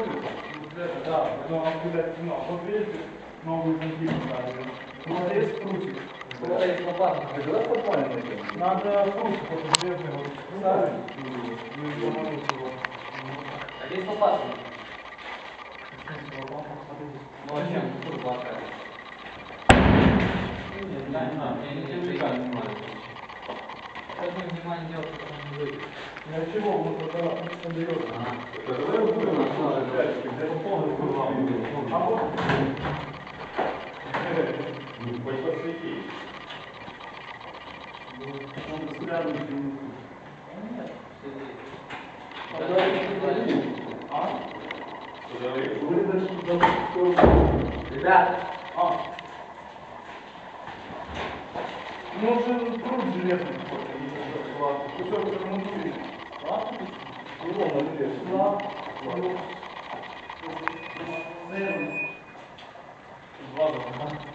Да, но вот видите, новые замки поставили. Ну, здесь прутик. Это есть лопата. Надо прутик вот железный вот ставить и ломануть его. А здесь лопата. Ну, а чем? Тут лопата. Не знаю, я не привлекаю внимание. Как мы внимание делать, потому что не выйдет. Я чего? Вот это подает. Давай будем опять, где-то полный кругом. А вот. Хоть посвети. Он взглядом принесу. Нет, А? ребят, Ну, уже прут железный какой-то, если что, кусок ремонтует. Ладно? Да. Наверное. Ладно, ага.